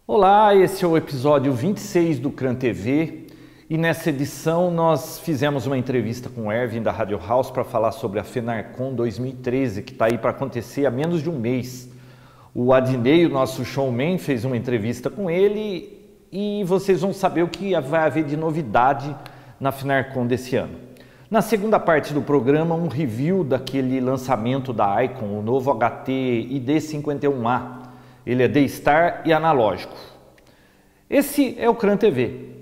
Olá, esse é o episódio 26 do CRAN TV e nessa edição nós fizemos uma entrevista com o Erwin da Radio House para falar sobre a FENARCON 2013, que está aí para acontecer há menos de um mês. O Adnei, o nosso showman, fez uma entrevista com ele e vocês vão saber o que vai haver de novidade na FENARCON desse ano. Na segunda parte do programa, um review daquele lançamento da Icon, o novo HT ID51A. Ele é D-Star e analógico. Esse é o CRAN TV.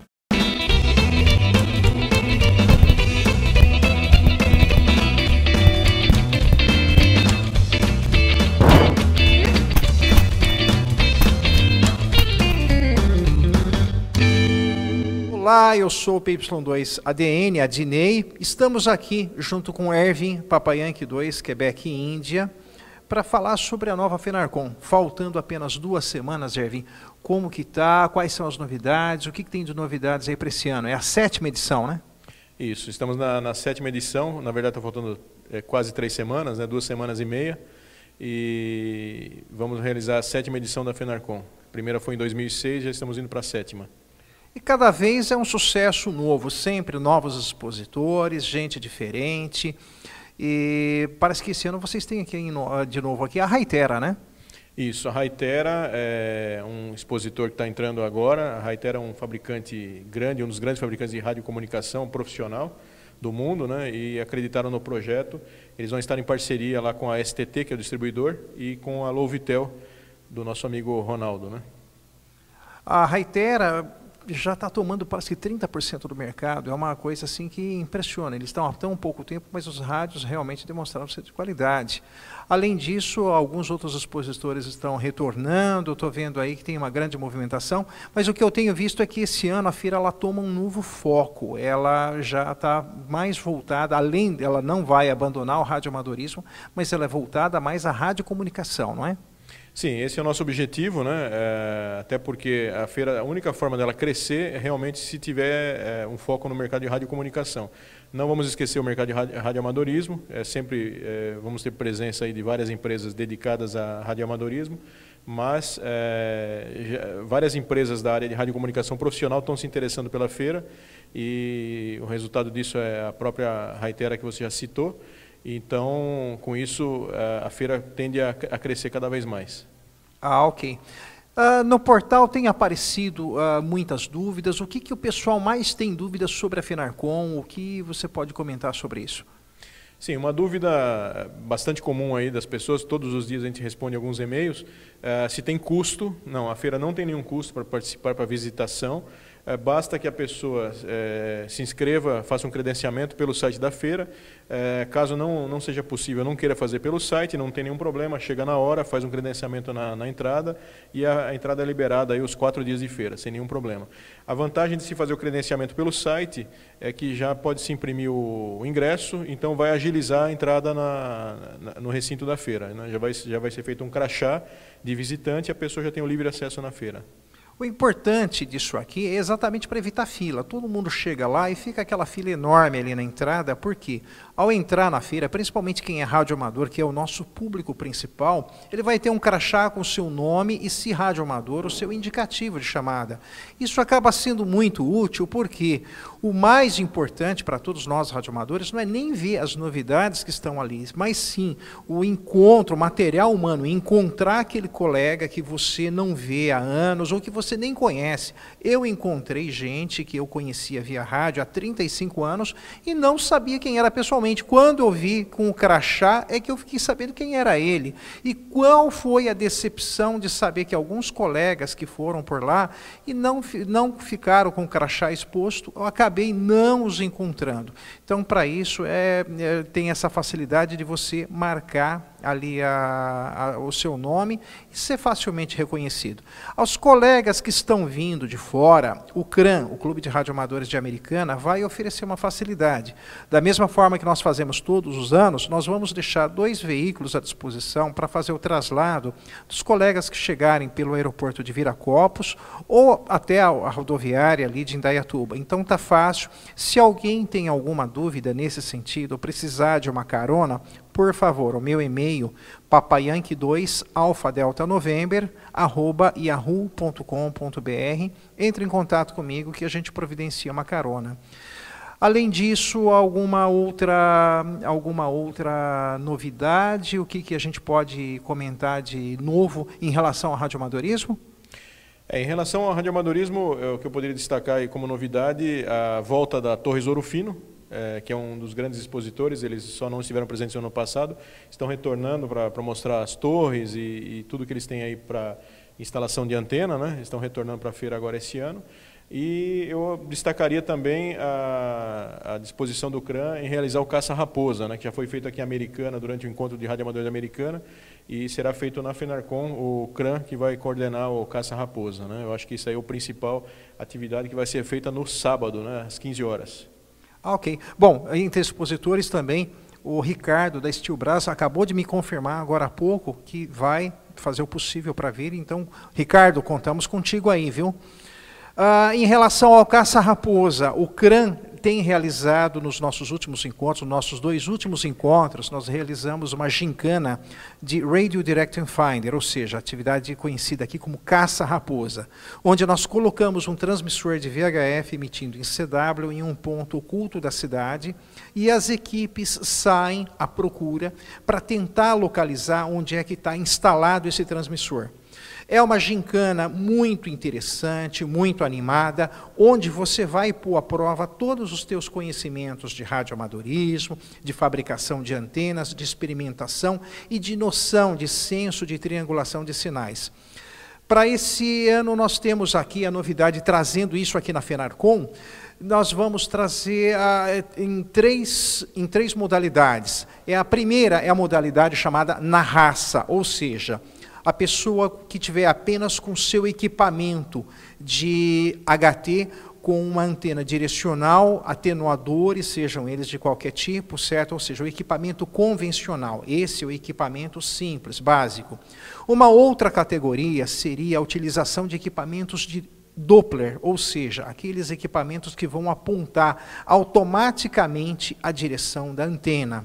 Olá, eu sou o PY2 ADN, Adnei. Estamos aqui junto com o Erwin, Papa Yankee 2, Quebec, Índia, para falar sobre a nova FENARCON. Faltando apenas 2 semanas, Erwin, como que tá, quais são as novidades, o que tem de novidades aí para esse ano? É a 7ª edição, né? Isso, estamos na 7ª edição, na verdade está faltando quase 3 semanas, né, 2 semanas e meia, e vamos realizar a 7ª edição da FENARCON. A primeira foi em 2006, já estamos indo para a 7ª. E cada vez é um sucesso novo, sempre novos expositores, gente diferente. E parece que esse ano vocês têm aqui de novo aqui a Hytera, né? Isso, a Hytera é um expositor que está entrando agora. A Hytera é um fabricante grande, um dos grandes fabricantes de radiocomunicação profissional do mundo, né? E acreditaram no projeto. Eles vão estar em parceria lá com a STT, que é o distribuidor, e com a Lovitel, do nosso amigo Ronaldo, né? A Hytera já está tomando quase 30% do mercado, é uma coisa assim que impressiona. Eles estão há tão pouco tempo, mas os rádios realmente demonstraram ser de qualidade. Além disso, alguns outros expositores estão retornando, estou vendo aí que tem uma grande movimentação, mas o que eu tenho visto é que esse ano a feira ela toma um novo foco, ela já está mais voltada, além dela não vai abandonar o radioamadorismo, mas ela é voltada mais à radiocomunicação, não é? Sim, esse é o nosso objetivo, né? Até porque a feira, a única forma dela crescer é realmente se tiver um foco no mercado de radiocomunicação. Não vamos esquecer o mercado de radioamadorismo, sempre vamos ter presença aí de várias empresas dedicadas a radioamadorismo, mas várias empresas da área de radiocomunicação profissional estão se interessando pela feira e o resultado disso é a própria Hytera que você já citou. Então, com isso, a feira tende a crescer cada vez mais. Ah, ok. No portal tem aparecido muitas dúvidas. O que o pessoal mais tem dúvidas sobre a FENARCON? O que você pode comentar sobre isso? Sim, uma dúvida bastante comum aí das pessoas, todos os dias a gente responde alguns e-mails, se tem custo. Não, a feira não tem nenhum custo para participar, para visitação. Basta que a pessoa se inscreva, faça um credenciamento pelo site da feira. Caso não seja possível, não queira fazer pelo site, não tem nenhum problema, chega na hora, faz um credenciamento na entrada e a entrada é liberada aí os 4 dias de feira, sem nenhum problema. A vantagem de se fazer o credenciamento pelo site é que já pode se imprimir o ingresso, então vai agilizar a entrada no recinto da feira, né? Já vai ser feito um crachá de visitante e a pessoa já tem o livre acesso na feira. O importante disso aqui é exatamente para evitar fila. Todo mundo chega lá e fica aquela fila enorme ali na entrada, porque ao entrar na feira, principalmente quem é radioamador, que é o nosso público principal, ele vai ter um crachá com o seu nome e, se radioamador, o seu indicativo de chamada. Isso acaba sendo muito útil porque o mais importante para todos nós radioamadores não é nem ver as novidades que estão ali, mas sim o encontro, o material humano, encontrar aquele colega que você não vê há anos ou que você nem conhece. Eu encontrei gente que eu conhecia via rádio há 35 anos e não sabia quem era pessoalmente. Quando eu vi com o crachá é que eu fiquei sabendo quem era ele. E qual foi a decepção de saber que alguns colegas que foram por lá e não ficaram com o crachá exposto, eu acabei não os encontrando. Então, para isso, tem essa facilidade de você marcar ali o seu nome e ser facilmente reconhecido. Aos colegas que estão vindo de fora, o CRAN, o Clube de Radioamadores de Americana, vai oferecer uma facilidade. Da mesma forma que nós fazemos todos os anos, nós vamos deixar 2 veículos à disposição para fazer o traslado dos colegas que chegarem pelo aeroporto de Viracopos ou até a rodoviária ali de Indaiatuba. Então está fácil. Se alguém tem alguma dúvida nesse sentido ou precisar de uma carona, por favor, o meu e-mail, papayanqui2alfadeltanovember@yahoo.com.br. Entre em contato comigo que a gente providencia uma carona. Além disso, alguma outra novidade? O que a gente pode comentar de novo em relação ao radioamadorismo? Em relação ao radioamadorismo, o que eu poderia destacar aí como novidade, a volta da Torres Ouro Fino, que é um dos grandes expositores. Eles só não estiveram presentes no ano passado, estão retornando para mostrar as torres e tudo que eles têm aí para instalação de antena, né? Estão retornando para a feira agora esse ano. E eu destacaria também a disposição do CRAN em realizar o caça-raposa, né, que já foi feito aqui em Americana durante o encontro de radioamadores de Americana, e será feito na FENARCON, o CRAN que vai coordenar o caça-raposa, né? Eu acho que isso aí é a principal atividade que vai ser feita no sábado, né, às 15 horas. Ok. Bom, entre expositores também, o Ricardo da Steelbras acabou de me confirmar agora há pouco que vai fazer o possível para vir. Então, Ricardo, contamos contigo aí, viu? Em relação ao caça-raposa, o CRAN tem realizado nos nossos últimos encontros, nos nossos 2 últimos encontros, nós realizamos uma gincana de Radio Direct Finder, ou seja, atividade conhecida aqui como caça-raposa, onde nós colocamos um transmissor de VHF emitindo em CW em um ponto oculto da cidade, e as equipes saem à procura para tentar localizar onde é que está instalado esse transmissor. É uma gincana muito interessante, muito animada, onde você vai pôr à prova todos os teus conhecimentos de radioamadorismo, de fabricação de antenas, de experimentação e de noção, de senso de triangulação de sinais. Para esse ano nós temos aqui a novidade, trazendo isso aqui na FENARCON, nós vamos trazer em três modalidades. A primeira é a modalidade chamada na raça, ou seja, a pessoa que tiver apenas com seu equipamento de HT, com uma antena direcional, atenuadores, sejam eles de qualquer tipo, certo? Ou seja, o equipamento convencional. Esse é o equipamento simples, básico. Uma outra categoria seria a utilização de equipamentos de Doppler, ou seja, aqueles equipamentos que vão apontar automaticamente a direção da antena.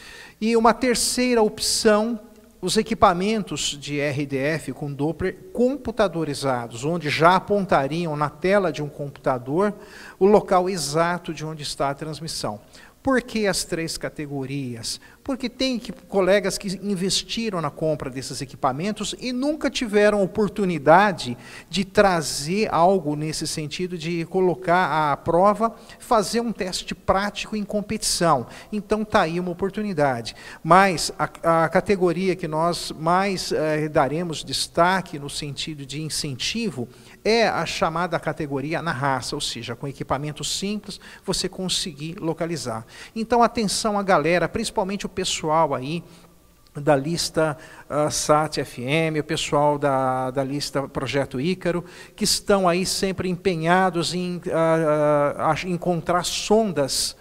E uma terceira opção, os equipamentos de RDF com Doppler computadorizados, onde já apontariam na tela de um computador o local exato de onde está a transmissão. Por que as 3 categorias? Porque tem colegas que investiram na compra desses equipamentos e nunca tiveram oportunidade de trazer algo nesse sentido, de colocar à prova, fazer um teste prático em competição. Então está aí uma oportunidade. Mas a categoria que nós mais daremos destaque no sentido de incentivo é a chamada categoria na raça, ou seja, com equipamentos simples você conseguir localizar. Então atenção a galera, principalmente o pessoal aí da lista SAT-FM, o pessoal da lista Projeto Ícaro, que estão aí sempre empenhados em encontrar sondas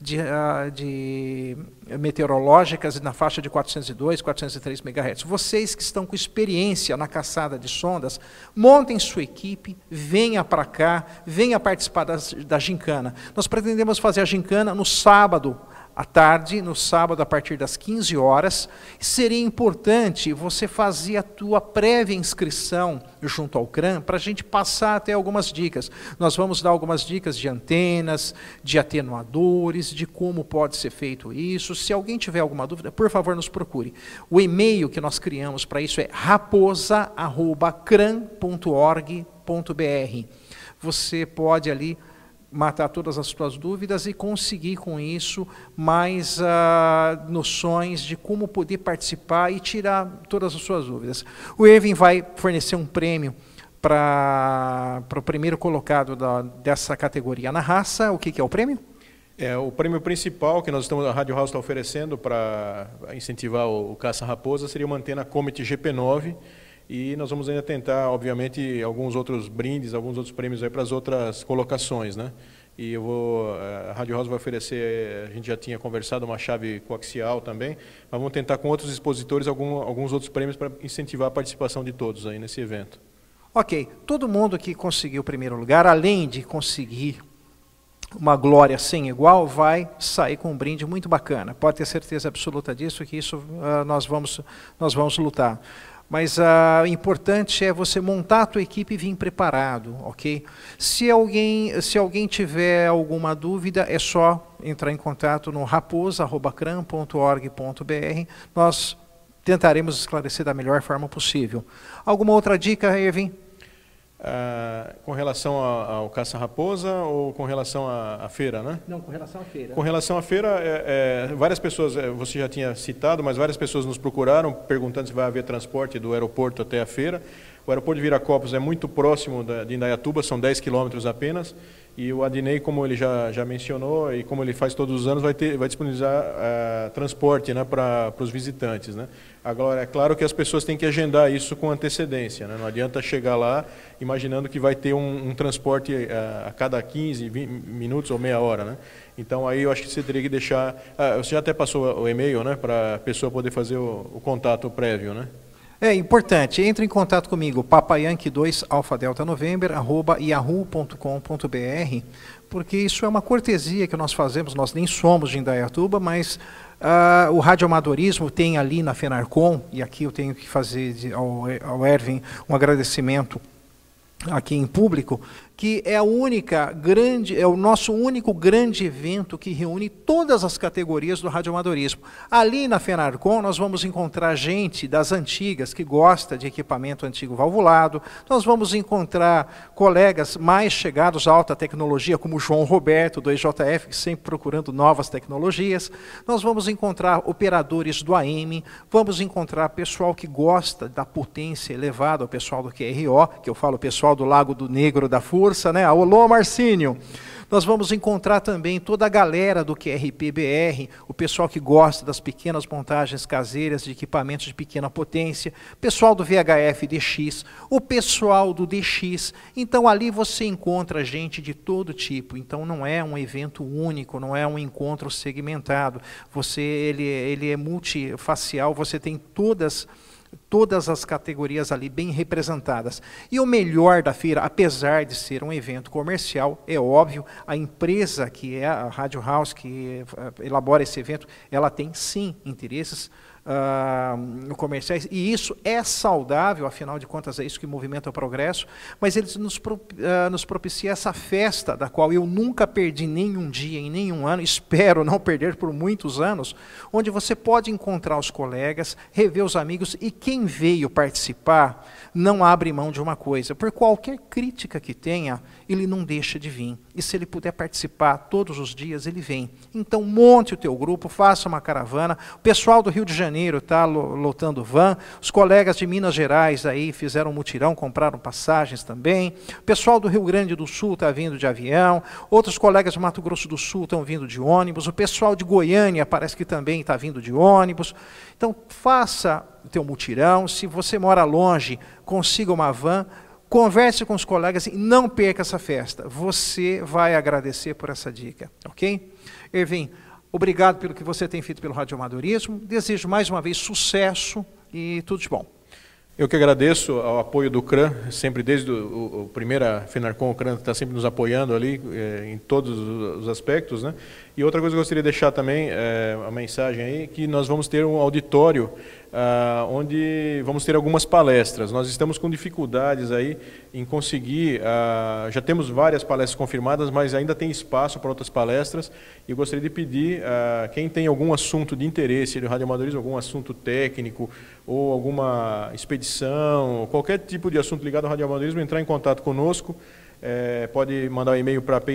de meteorológicas na faixa de 402, 403 MHz. Vocês que estão com experiência na caçada de sondas, montem sua equipe, venha para cá, venha participar da gincana. Nós pretendemos fazer a gincana no sábado à tarde, no sábado a partir das 15 horas. Seria importante você fazer a tua prévia inscrição junto ao CRAN para a gente passar até algumas dicas. Nós vamos dar algumas dicas de antenas, de atenuadores, de como pode ser feito isso. Se alguém tiver alguma dúvida, por favor, nos procure. O e-mail que nós criamos para isso é raposa@cran.org.br. Você pode ali matar todas as suas dúvidas e conseguir com isso mais noções de como poder participar e tirar todas as suas dúvidas. O Erwin vai fornecer um prêmio para o primeiro colocado dessa categoria na raça. O que é o prêmio? O prêmio principal que a Rádio House está oferecendo para incentivar o caça-raposa seria uma antena Comet GP9, e nós vamos ainda tentar, obviamente, alguns outros brindes, alguns outros prêmios aí para as outras colocações, né? E a Rádio House vai oferecer, a gente já tinha conversado, uma chave coaxial também, mas vamos tentar com outros expositores alguns outros prêmios para incentivar a participação de todos aí nesse evento. Ok, todo mundo que conseguiu o primeiro lugar, além de conseguir uma glória sem igual, vai sair com um brinde muito bacana. Pode ter certeza absoluta disso, que isso nós vamos lutar. Mas o importante é você montar a tua equipe e vir preparado, ok? Se alguém tiver alguma dúvida, é só entrar em contato no raposa@cram.org.br. Nós tentaremos esclarecer da melhor forma possível. Alguma outra dica, Ervin? Com relação ao caça-raposa ou com relação à feira, né? Não, com relação à feira. Com relação à feira, várias pessoas, você já tinha citado, mas várias pessoas nos procuraram perguntando se vai haver transporte do aeroporto até a feira. O aeroporto de Viracopos é muito próximo de Indaiatuba, são 10 quilômetros apenas, e o Adnei, como ele já mencionou, e como ele faz todos os anos, vai disponibilizar transporte, né, para os visitantes, né? Agora, é claro que as pessoas têm que agendar isso com antecedência, né? Não adianta chegar lá imaginando que vai ter um transporte a cada 15, 20 minutos ou meia hora, né? Então, aí eu acho que você teria que deixar... você já até passou o e-mail, né, para a pessoa poder fazer o contato prévio, né? É importante, entre em contato comigo, papayankee2alfadelta90@yahoo.com.br, porque isso é uma cortesia que nós fazemos, nós nem somos de Indaiatuba, mas o radioamadorismo tem ali na FENARCON, e aqui eu tenho que fazer ao Ervin um agradecimento aqui em público, que é o nosso único grande evento que reúne todas as categorias do radioamadorismo. Ali na FENARCON nós vamos encontrar gente das antigas que gosta de equipamento antigo valvulado, nós vamos encontrar colegas mais chegados à alta tecnologia, como o João Roberto, do EJF, sempre procurando novas tecnologias, nós vamos encontrar operadores do AM, vamos encontrar pessoal que gosta da potência elevada, o pessoal do QRO, que eu falo pessoal do Lago do Negro da Força, né? Alô, Marcínio! Nós vamos encontrar também toda a galera do QRP-BR, o pessoal que gosta das pequenas montagens caseiras de equipamentos de pequena potência, pessoal do VHF-DX, o pessoal do DX. Então, ali você encontra gente de todo tipo. Então, não é um evento único, não é um encontro segmentado. Ele é multifacial, você tem todas as categorias ali bem representadas. E o melhor da feira, apesar de ser um evento comercial, é óbvio, a empresa que é a Radio House, que elabora esse evento, ela tem sim interesses comerciais, e isso é saudável, afinal de contas é isso que movimenta o progresso, mas eles nos propiciam essa festa, da qual eu nunca perdi nenhum dia, em nenhum ano, espero não perder por muitos anos, onde você pode encontrar os colegas, rever os amigos, e quem veio participar não abre mão de uma coisa, por qualquer crítica que tenha, ele não deixa de vir, e se ele puder participar todos os dias, ele vem. Então monte o teu grupo, faça uma caravana, o pessoal do Rio de Janeiro está lotando van, os colegas de Minas Gerais aí fizeram um mutirão, compraram passagens também, o pessoal do Rio Grande do Sul está vindo de avião, outros colegas de Mato Grosso do Sul estão vindo de ônibus, o pessoal de Goiânia parece que também está vindo de ônibus. Então faça o teu mutirão, se você mora longe, consiga uma van, converse com os colegas e não perca essa festa. Você vai agradecer por essa dica, ok? Ervin, obrigado pelo que você tem feito pelo radioamadorismo. Desejo mais uma vez sucesso e tudo de bom. Eu que agradeço ao apoio do CRAM, sempre desde o primeira FENARCON, o CRAM está sempre nos apoiando ali em todos os aspectos, né? E outra coisa que eu gostaria de deixar também, a mensagem aí, que nós vamos ter um auditório onde vamos ter algumas palestras. Nós estamos com dificuldades aí em conseguir, já temos várias palestras confirmadas, mas ainda tem espaço para outras palestras, e eu gostaria de pedir quem tem algum assunto de interesse do radioamadorismo, algum assunto técnico, ou alguma expedição, qualquer tipo de assunto ligado ao radioamadorismo, entrar em contato conosco. Pode mandar um e-mail para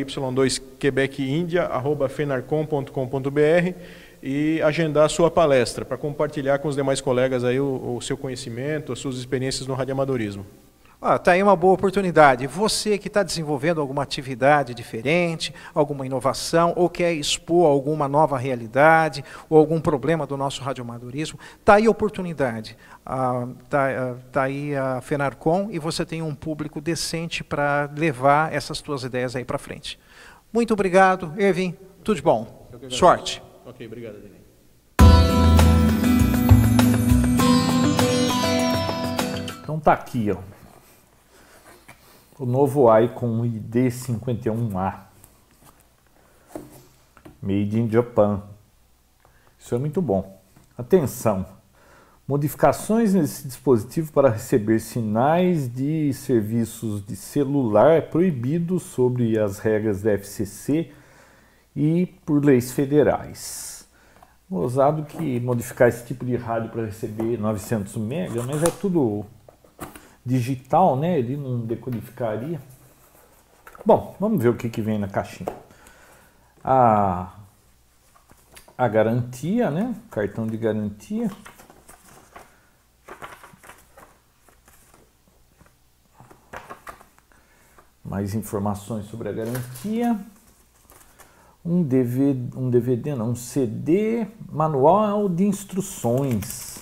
py2quebecindia@fenarcom.com.br e agendar a sua palestra, para compartilhar com os demais colegas aí o seu conhecimento, as suas experiências no radioamadorismo. Está aí uma boa oportunidade. Você que está desenvolvendo alguma atividade diferente, alguma inovação, ou quer expor alguma nova realidade, ou algum problema do nosso radioamadorismo, está aí a oportunidade. Está aí a FENARCON e você tem um público decente para levar essas tuas ideias aí para frente. Muito obrigado, Ervin. Tudo de bom. Sorte. Ok, obrigado, Adnei. Então tá aqui, ó. O novo Icon ID51A. Made in Japan. Isso é muito bom. Atenção! Modificações nesse dispositivo para receber sinais de serviços de celular é proibido sob as regras da FCC e por leis federais. Gozado que modificar esse tipo de rádio para receber 900 MB, mas é tudo digital, né? Ele não decodificaria. Bom, vamos ver o que vem na caixinha. A garantia, né? Cartão de garantia. Mais informações sobre a garantia. Um DVD, não, um CD, manual de instruções.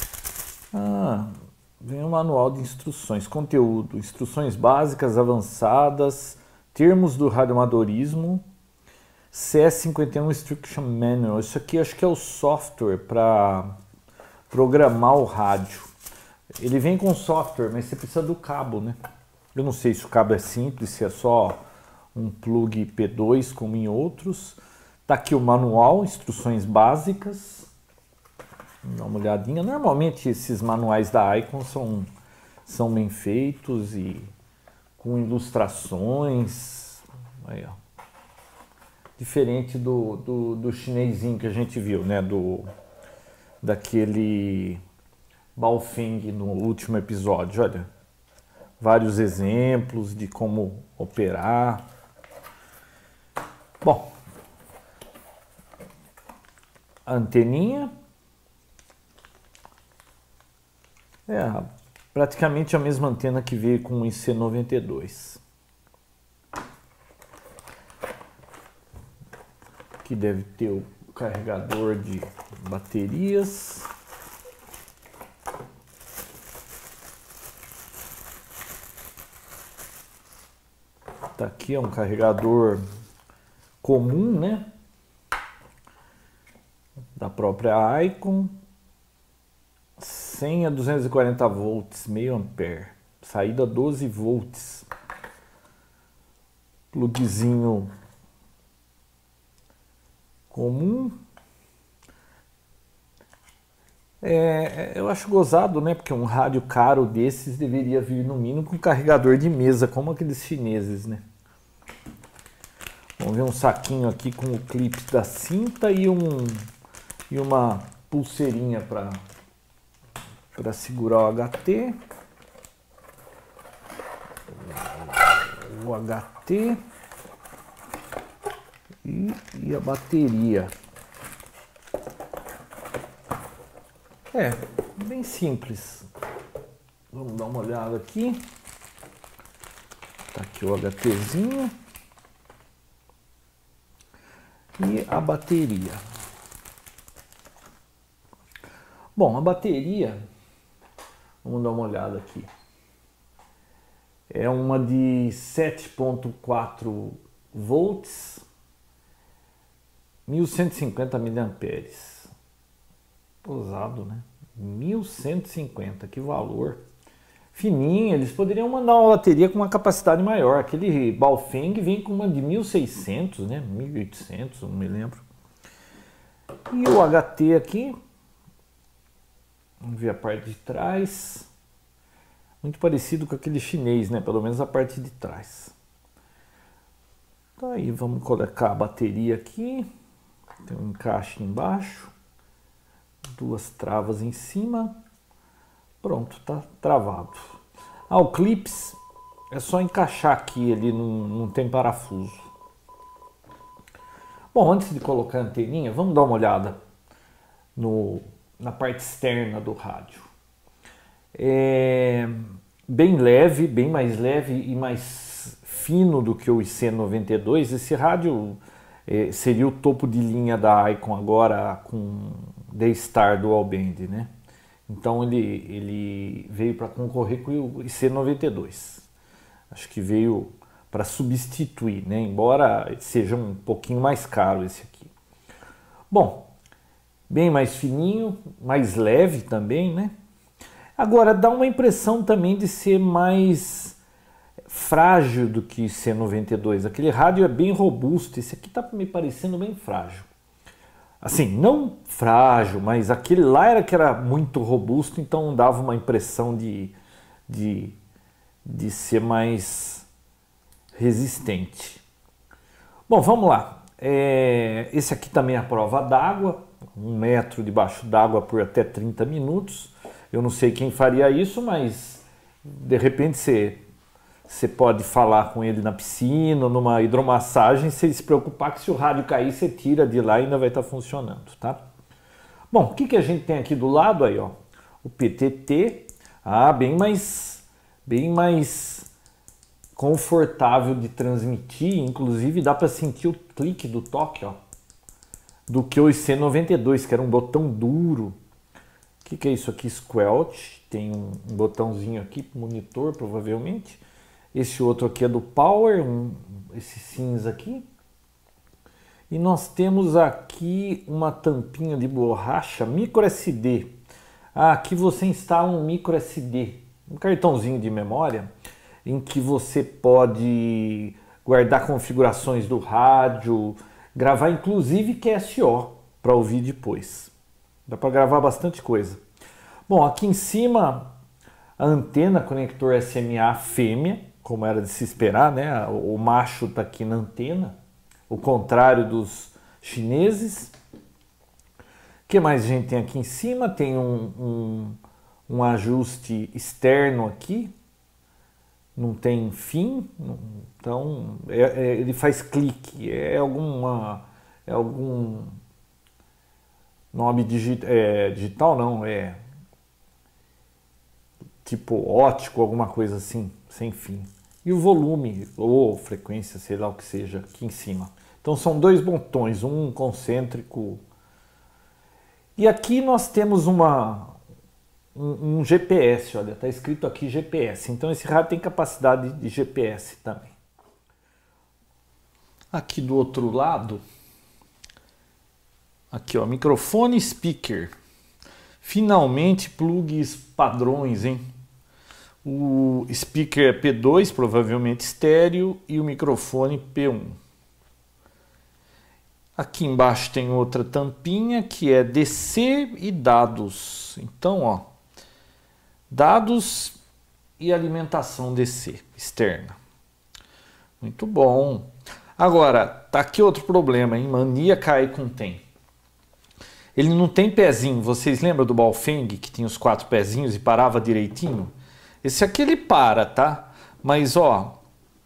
Vem um manual de instruções, conteúdo, instruções básicas, avançadas, termos do radioamadorismo, CS51 Instruction Manual. Isso aqui acho que é o software para programar o rádio. Ele vem com software, mas você precisa do cabo, né? Eu não sei se o cabo é simples, se é só um plug P2 como em outros. Tá aqui o manual, instruções básicas. Dá uma olhadinha. Normalmente esses manuais da Icon são bem feitos e com ilustrações. Aí, ó. Diferente do chinesinho que a gente viu, né? Daquele Baofeng no último episódio, olha. Vários exemplos de como operar. Bom, a anteninha é praticamente a mesma antena que veio com o IC92. Aqui deve ter o carregador de baterias. Tá aqui, é um carregador comum, né? Da própria Icon. 100 a 240 volts, meio ampere. Saída 12 volts. Plugzinho comum. Eu acho gozado, né? Porque um rádio caro desses deveria vir no mínimo com carregador de mesa, como aqueles chineses, né? Vamos ver um saquinho aqui com o clipe da cinta e uma pulseirinha para segurar o HT. O HT e a bateria. Bem simples. Vamos dar uma olhada aqui. Tá aqui o HTzinho. E a bateria. Bom, a bateria, vamos dar uma olhada aqui. É uma de 7.4 volts, 1150 miliamperes. Pesado, né? 1150, que valor. Fininha, eles poderiam mandar uma bateria com uma capacidade maior. Aquele Baofeng vem com uma de 1600, né? 1800, não me lembro. E o HT aqui. Vamos ver a parte de trás. Muito parecido com aquele chinês, né? Pelo menos a parte de trás. Tá aí, vamos colocar a bateria aqui. Tem um encaixe embaixo. Duas travas em cima. Pronto, tá travado. O clips é só encaixar aqui, ele não tem parafuso. Bom, antes de colocar a anteninha, vamos dar uma olhada na parte externa do rádio. É bem leve, bem mais leve e mais fino do que o IC92. Esse rádio seria o topo de linha da Icon agora com D-Star Dual Band, né? Então ele veio para concorrer com o IC92. Acho que veio para substituir, né? Embora seja um pouquinho mais caro esse aqui. Bom, bem mais fininho, mais leve também, né? Agora dá uma impressão também de ser mais frágil do que C92. Aquele rádio é bem robusto, esse aqui está me parecendo bem frágil. Assim, não frágil, mas aquele lá era que era muito robusto, então dava uma impressão de ser mais resistente. Bom, vamos lá. Esse aqui também é a prova d'água, 1 metro debaixo d'água por até 30 minutos. Eu não sei quem faria isso, mas de repente você pode falar com ele na piscina, numa hidromassagem, sem se preocupar que se o rádio cair, você tira de lá e ainda vai estar funcionando, tá? Bom, o que a gente tem aqui do lado aí, ó? O PTT, bem mais confortável de transmitir, inclusive dá para sentir o clique do toque, ó, do que o IC92, que era um botão duro. O que é isso aqui? Squelch, tem um botãozinho aqui, monitor provavelmente. Esse outro aqui é do Power, esse cinza aqui. E nós temos aqui uma tampinha de borracha micro SD. Aqui você instala um micro SD, um cartãozinho de memória, em que você pode guardar configurações do rádio, gravar inclusive QSO para ouvir depois. Dá para gravar bastante coisa. Bom, aqui em cima a antena conector SMA fêmea, como era de se esperar, né? O macho está aqui na antena, o contrário dos chineses. O que mais a gente tem aqui em cima? Tem um ajuste externo aqui, não tem fim, então ele faz clique, é algum nome digital, não, é tipo ótico, alguma coisa assim, sem fim. E o volume ou frequência, sei lá o que seja, aqui em cima. Então são 2 botões, um concêntrico. E aqui nós temos um GPS, olha, está escrito aqui GPS. Então esse rádio tem capacidade de GPS também. Aqui do outro lado, aqui ó, microfone speaker. Finalmente plugs padrões, hein? O speaker é P2, provavelmente estéreo, e o microfone P1. Aqui embaixo tem outra tampinha que é DC e dados. Então, ó, dados e alimentação DC externa. Muito bom. Agora, tá aqui outro problema, hein? Mania cai com tem. Ele não tem pezinho. Vocês lembram do Baofeng, que tinha os 4 pezinhos e parava direitinho? Esse aqui ele para, tá? Mas, ó,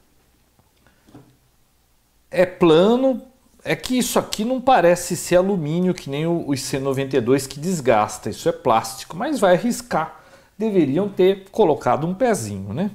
é plano. É que isso aqui não parece ser alumínio, que nem o IC92 que desgasta. Isso é plástico, mas vai arriscar. Deveriam ter colocado um pezinho, né?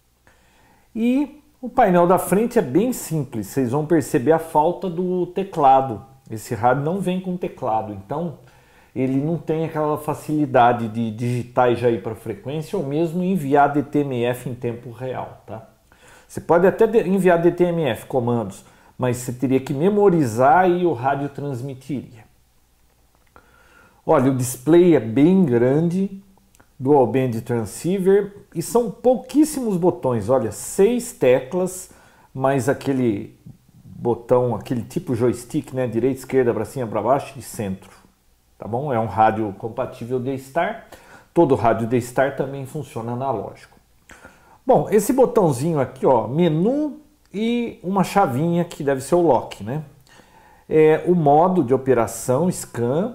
E o painel da frente é bem simples. Vocês vão perceber a falta do teclado. Esse rádio não vem com teclado, então ele não tem aquela facilidade de digitar e já ir para a frequência ou mesmo enviar DTMF em tempo real, tá? Você pode até enviar DTMF, comandos, mas você teria que memorizar e o rádio transmitiria. Olha, o display é bem grande, dual band transceiver, e são pouquíssimos botões, olha, 6 teclas, mais aquele botão, aquele tipo joystick, né, direita, esquerda, para cima, para baixo e centro, tá bom? É um rádio compatível D-Star, todo rádio D-Star também funciona analógico. Bom, esse botãozinho aqui, ó, menu e uma chavinha que deve ser o lock, né? É o modo de operação, scan,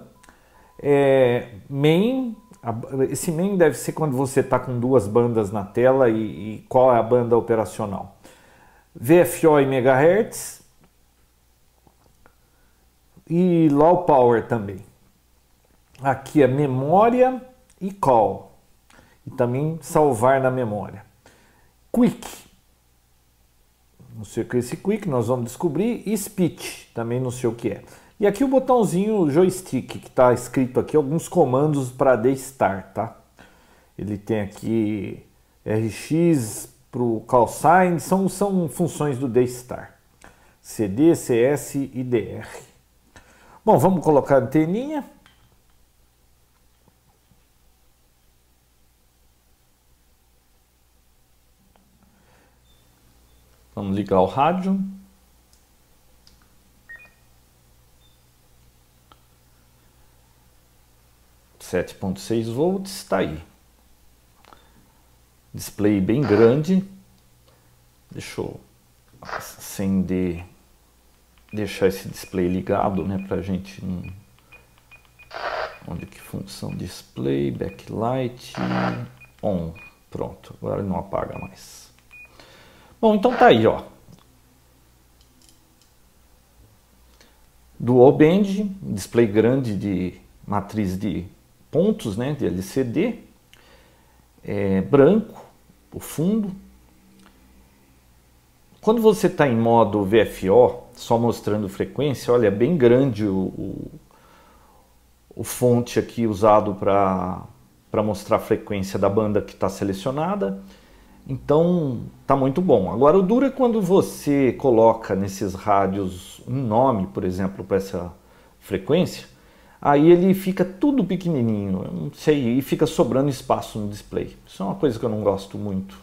main. Esse main deve ser quando você está com 2 bandas na tela e qual é a banda operacional. VFO e megahertz e low power também. Aqui é memória e call e também salvar na memória. Quick, não sei o que é esse quick, nós vamos descobrir, e speech, também não sei o que é. E aqui o botãozinho joystick, que está escrito aqui alguns comandos para D-Star, tá? Ele tem aqui RX para o call sign, são funções do D-Star. CD, CS e DR. Bom, vamos colocar a anteninha. Vamos ligar o rádio. 7,6 volts, está aí. Display bem grande. Deixa eu acender, deixar esse display ligado, né, pra gente não... Onde que função display, backlight, on. Pronto, agora ele não apaga mais. Bom, então tá aí, ó. Dual band, display grande de matriz de pontos, né, de LCD, branco, o fundo. Quando você está em modo VFO, só mostrando frequência, olha, é bem grande o fonte aqui usado para mostrar a frequência da banda que está selecionada. Então, tá muito bom. Agora, o duro é quando você coloca nesses rádios um nome, por exemplo, para essa frequência, aí ele fica tudo pequenininho, eu não sei, e fica sobrando espaço no display. Isso é uma coisa que eu não gosto muito.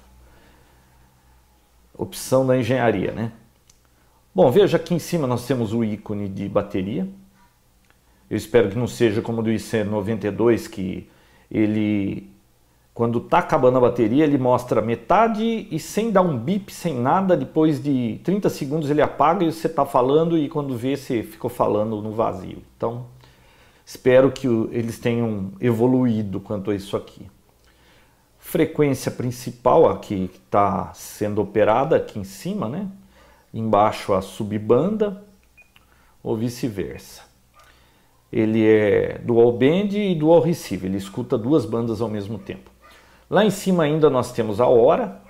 Opção da engenharia, né? Bom, veja aqui em cima nós temos o ícone de bateria. Eu espero que não seja como do IC92, que ele, quando está acabando a bateria, ele mostra metade e sem dar um bip, sem nada, depois de 30 segundos ele apaga e você está falando e quando vê você ficou falando no vazio. Então, espero que eles tenham evoluído quanto a isso aqui. Frequência principal aqui que está sendo operada aqui em cima, né? Embaixo a subbanda ou vice-versa. Ele é dual band e dual receive, ele escuta duas bandas ao mesmo tempo. Lá em cima ainda nós temos a hora,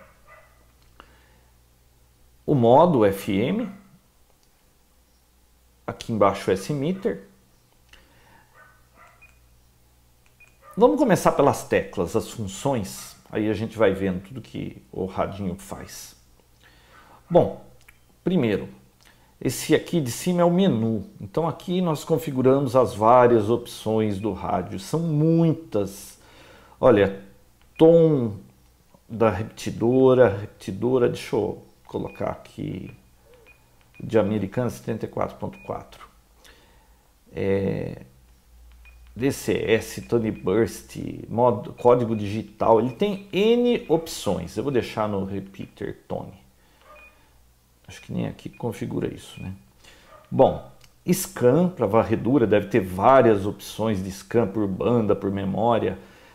o modo FM, aqui embaixo o S-meter. Vamos começar pelas teclas, as funções, aí a gente vai vendo tudo que o radinho faz. Bom, primeiro, esse aqui de cima é o menu, então aqui nós configuramos as várias opções do rádio, são muitas. Olha, tom da repetidora, deixa eu colocar aqui, de Americana 74.4. DCS, Tone Burst, modo, código digital, ele tem N opções. Eu vou deixar no repeater tone. Acho que nem aqui configura isso, né? Bom, scan para varredura, deve ter várias opções de scan por banda, por memória.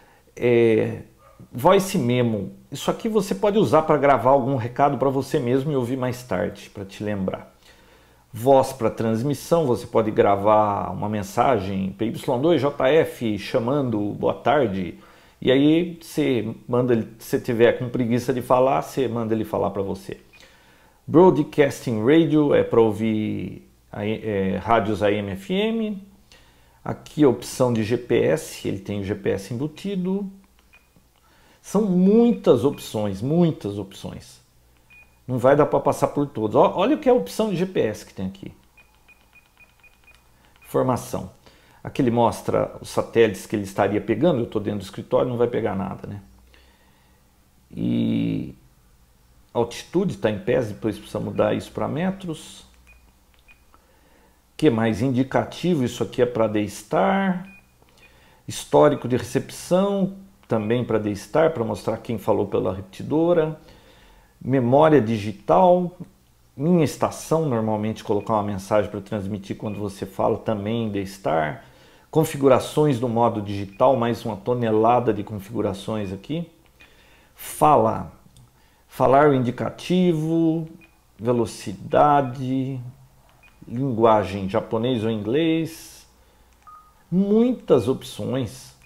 Voice memo, isso aqui você pode usar para gravar algum recado para você mesmo e ouvir mais tarde, para te lembrar. Voz para transmissão, você pode gravar uma mensagem PY2JF chamando boa tarde, e aí você manda ele, se tiver com preguiça de falar, você manda ele falar para você. Broadcasting Radio é para ouvir rádios AM e FM. Aqui a opção de GPS, ele tem o GPS embutido. São muitas opções, muitas opções. Não vai dar para passar por todos. Olha o que é a opção de GPS que tem aqui. Informação. Aqui ele mostra os satélites que ele estaria pegando. Eu estou dentro do escritório, não vai pegar nada, né? E altitude está em pés, depois precisa mudar isso para metros. O que mais? Indicativo, isso aqui é para D-Star. Histórico de recepção, também para D-Star, para mostrar quem falou pela repetidora. Memória digital, minha estação, normalmente colocar uma mensagem para transmitir quando você fala, também D-Star. Configurações do modo digital, mais uma tonelada de configurações aqui. Falar o indicativo, velocidade, linguagem japonês ou inglês, muitas opções.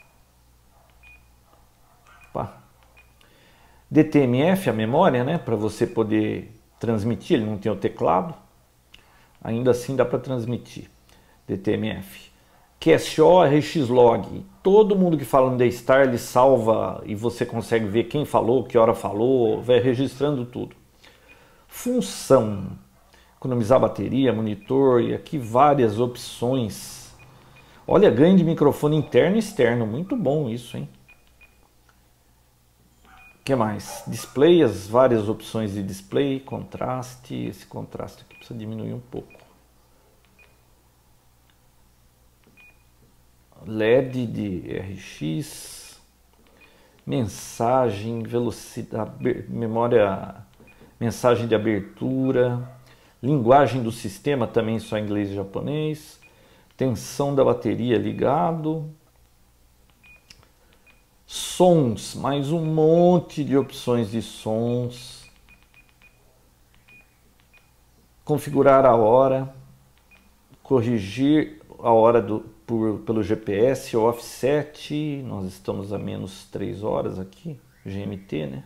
Opa. DTMF, a memória, né, para você poder transmitir, ele não tem o teclado, ainda assim dá para transmitir. DTMF. QSO, RxLog, todo mundo que fala no D-Star, ele salva e você consegue ver quem falou, que hora falou, vai registrando tudo. Função, economizar bateria, monitor, e aqui várias opções. Olha, ganho de microfone interno e externo, muito bom isso, hein? que mais? Display, as várias opções de display, contraste. Esse contraste aqui precisa diminuir um pouco. LED de RX, mensagem, velocidade, memória, mensagem de abertura, linguagem do sistema também só inglês e japonês, tensão da bateria ligado, sons, mais um monte de opções de sons, configurar a hora, corrigir a hora pelo GPS, offset, nós estamos a menos 3 horas aqui, GMT, né?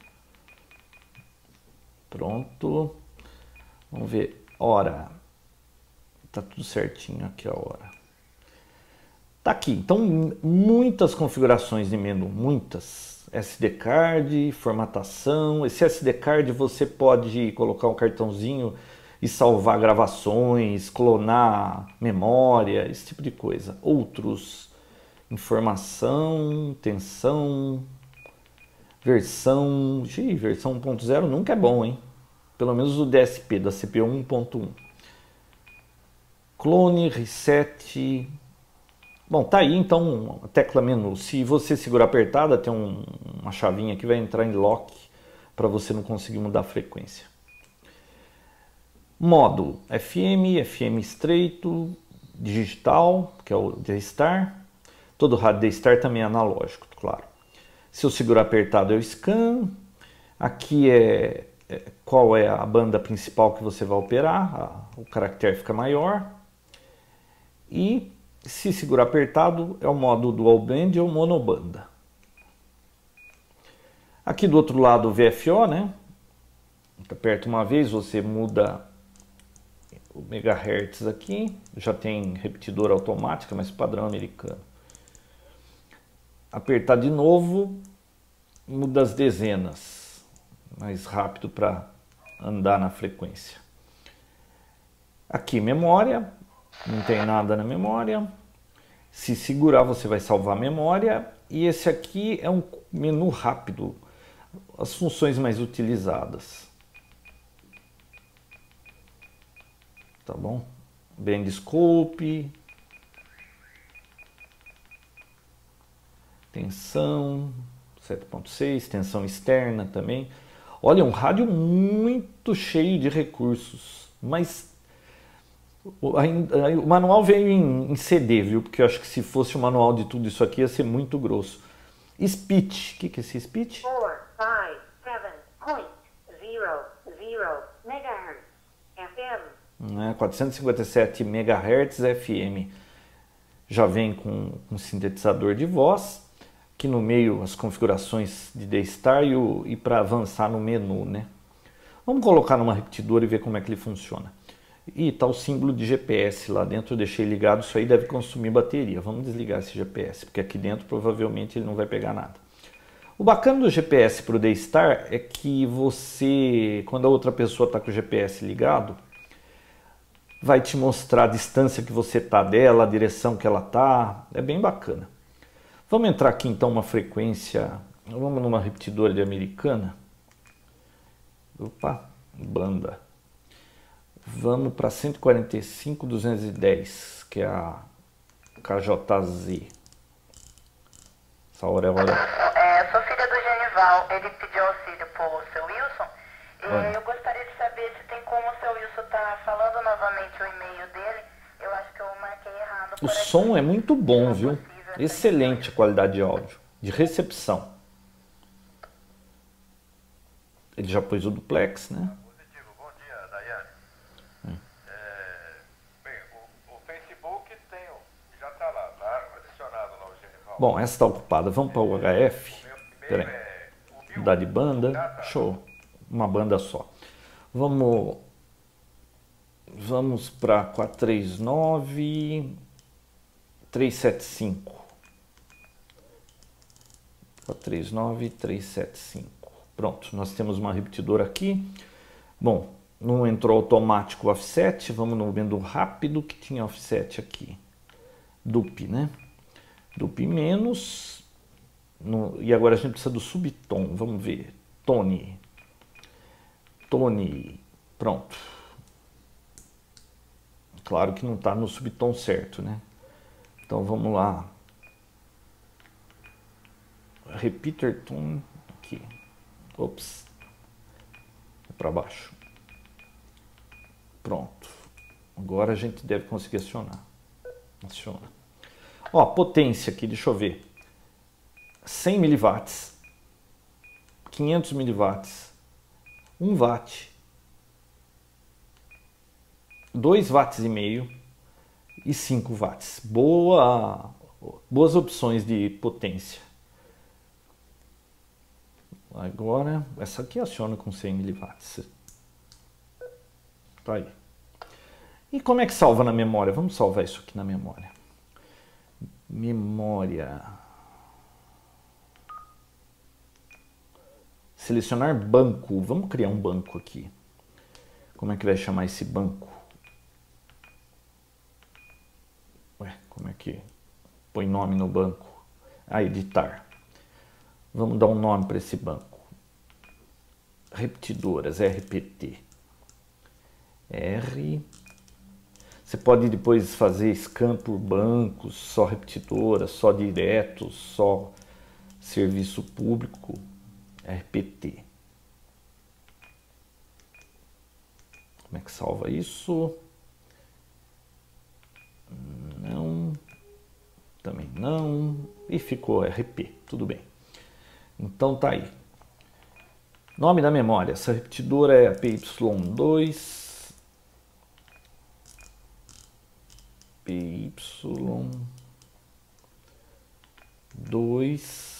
Pronto, vamos ver, hora, tá tudo certinho aqui a hora. Tá aqui, então muitas configurações de menu, muitas. SD card, formatação, esse SD card você pode colocar um cartãozinho e salvar gravações, clonar memória, esse tipo de coisa. Outros, informação, tensão, versão 1.0 nunca é bom, hein? Pelo menos o DSP, da CPU 1.1. Clone, reset. Bom, tá aí então a tecla menu. Se você segurar apertada, tem uma chavinha que vai entrar em lock para você não conseguir mudar a frequência. Modo FM, FM estreito, digital, que é o D-Star. Todo rádio D-Star também é analógico, claro. Se eu segurar apertado é o scan. Aqui é qual é a banda principal que você vai operar, o caractere fica maior. E se segurar apertado é o modo dual band ou monobanda. Aqui do outro lado o VFO, né? Aperta uma vez, você muda o megahertz aqui, já tem repetidora automática, mas padrão americano. Apertar de novo, muda as dezenas, mais rápido para andar na frequência. Aqui memória, não tem nada na memória. Se segurar você vai salvar a memória. E esse aqui é um menu rápido, as funções mais utilizadas. Tá bom? Band Scope, tensão 7.6, tensão externa também. Olha, um rádio muito cheio de recursos, mas o manual veio em CD, viu? Porque eu acho que se fosse o manual de tudo isso aqui ia ser muito grosso. Speech, o que é esse speech? 457.00 MHz FM. 457 MHz FM. Já vem com um sintetizador de voz. Aqui no meio as configurações de D-Star e para avançar no menu, né? Vamos colocar numa repetidora e ver como é que ele funciona. E tá o símbolo de GPS lá dentro, eu deixei ligado, isso aí deve consumir bateria. Vamos desligar esse GPS, porque aqui dentro provavelmente ele não vai pegar nada. O bacana do GPS para o D-Star é que você, quando a outra pessoa está com o GPS ligado, vai te mostrar a distância que você está dela, a direção que ela está, é bem bacana. Vamos entrar aqui então uma frequência, vamos numa repetidora de americana. Opa, banda. Vamos para 145.210, que é a KJZ. Essa hora é a hora. Sou filha do Genival, ele pediu auxílio pro seu Wilson. Eu gostaria de saber se tem como o seu Wilson tá falando novamente o e-mail dele. Eu acho que eu marquei errado. O som é muito bom, viu? Excelente a qualidade de áudio, de recepção. Ele já pôs o duplex, né? Positivo. Bom dia, Daiane. Bem, o Facebook já está lá, adicionado lá o Genival. Bom, essa está ocupada. Vamos para o HF. Peraí. Mudar de banda. Show. Uma banda só. Vamos para 439 375. 439 375. Pronto, nós temos uma repetidora aqui. Bom, não entrou automático o offset, vamos no menu rápido que tinha offset aqui. DUP, né? DUP menos. E agora a gente precisa do subtom, vamos ver. Tone. Pronto. Claro que não está no subtom certo, né? Então vamos lá. Repeater tone aqui. Ops. É para baixo. Pronto. Agora a gente deve conseguir acionar. Aciona. Ó, potência aqui, deixa eu ver. 100 mW. 500 mW. 1 watt. 2 watts e meio e 5 watts. Boas opções de potência. Agora, essa aqui aciona com 100 mW. Tá aí. E como é que salva na memória? Vamos salvar isso aqui na memória. Memória. Selecionar banco. Vamos criar um banco aqui. Como é que vai chamar esse banco? Ué, como é que põe nome no banco? Ah, editar. Vamos dar um nome para esse banco. Repetidoras, RPT. Você pode depois fazer scan por bancos, só repetidoras, só diretos, só serviço público. RPT. Como é que salva isso? Não. Também não. E ficou RP. Tudo bem. Então tá aí. Nome da memória. Essa repetidora é a PY2. PY2.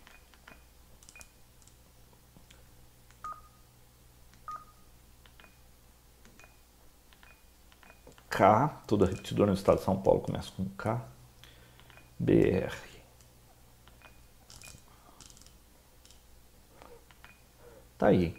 K, toda repetidora no estado de São Paulo começa com K. BR. Tá aí.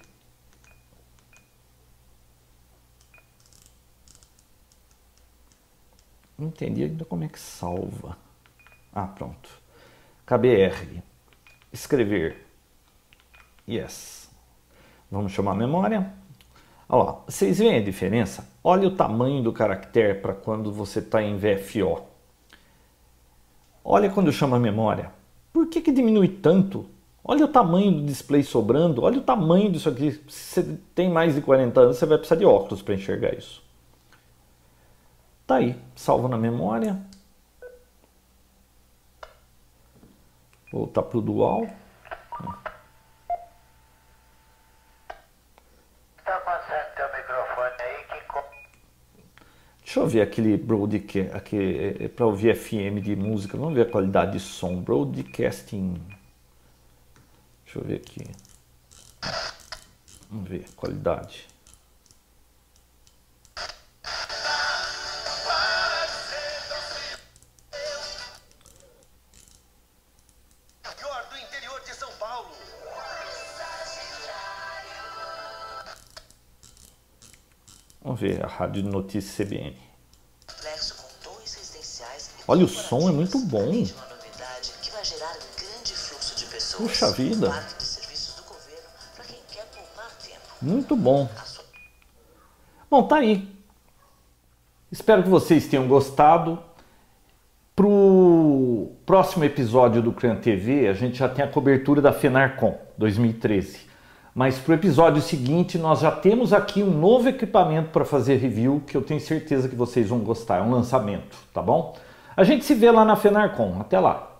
Não entendi ainda como é que salva. Ah, pronto. KBR. Escrever. Yes. Vamos chamar a memória. Olha lá, vocês veem a diferença? Olha o tamanho do caractere para quando você está em VFO. Olha quando eu chamo a memória. Por que diminui tanto? Olha o tamanho do display sobrando. Olha o tamanho disso aqui. Se você tem mais de 40 anos, você vai precisar de óculos para enxergar isso. Tá aí, salva na memória. Voltar para o dual. Tá passando teu microfone aí que... Deixa eu ver aquele broadcast, para ouvir FM de música. Vamos ver a qualidade de som. Broadcasting. Deixa eu ver aqui. Vamos ver a qualidade. Do interior de São Paulo. Vamos ver a rádio de notícias CBN. Olha, o som é muito bom. Puxa vida. Muito bom. Bom, tá aí. Espero que vocês tenham gostado. Para o próximo episódio do CRAN TV, a gente já tem a cobertura da FENARCON 2013. Mas para o episódio seguinte, nós já temos aqui um novo equipamento para fazer review, que eu tenho certeza que vocês vão gostar. É um lançamento, tá bom? A gente se vê lá na FENARCON. Até lá!